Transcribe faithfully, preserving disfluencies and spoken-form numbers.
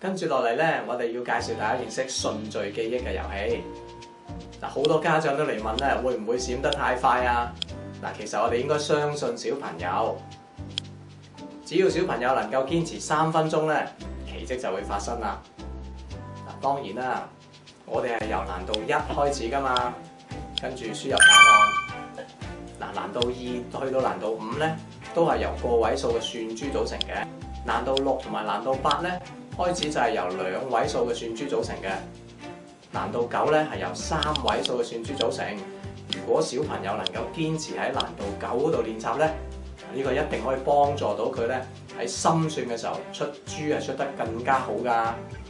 跟住落嚟咧，我哋要介紹大家認識順序記憶嘅遊戲。嗱，好多家長都嚟問咧，會唔會閃得太快啊？嗱，其實我哋應該相信小朋友，只要小朋友能夠堅持三分鐘咧，奇蹟就會發生啦。嗱，當然啦，我哋係由難度一開始噶嘛，跟住輸入答案。嗱，難度二去到難度五咧，都係由個位數嘅算珠組成嘅。難度六同埋難度八咧，開始就係由兩位數嘅算珠組成嘅。難度九咧係由三位數嘅算珠組成。如果小朋友能夠堅持喺難度九嗰度練習咧，呢個一定可以幫助到佢咧喺心算嘅時候出珠係出得更加好㗎。